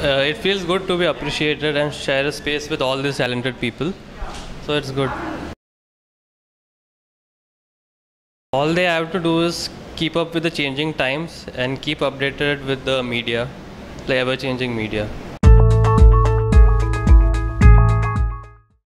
it feels good to be appreciated and share a space with all these talented people. So it's good. All they have to do is keep up with the changing times and keep updated with the media, the ever-changing media.